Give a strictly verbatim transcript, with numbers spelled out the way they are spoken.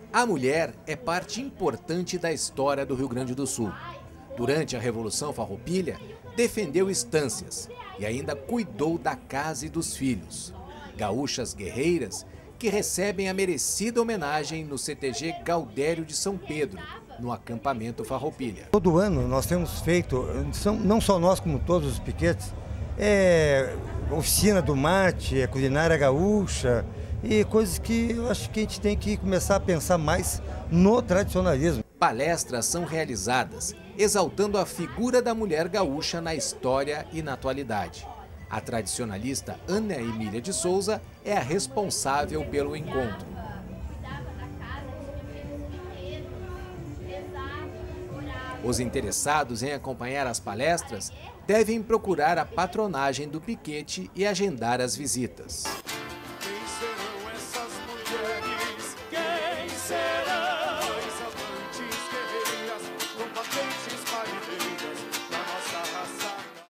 A mulher é parte importante da história do Rio Grande do Sul. Durante a Revolução Farroupilha, defendeu estâncias e ainda cuidou da casa e dos filhos. Gaúchas guerreiras que recebem a merecida homenagem no C T G Gaudério de São Pedro, no acampamento Farroupilha. Todo ano nós temos feito, não só nós como todos os piquetes, é oficina do mate, é culinária gaúcha e coisas que eu acho que a gente tem que começar a pensar mais no tradicionalismo. Palestras são realizadas exaltando a figura da mulher gaúcha na história e na atualidade. A tradicionalista Ana Emília de Souza é a responsável pelo encontro. Os interessados em acompanhar as palestras devem procurar a patronagem do piquete e agendar as visitas.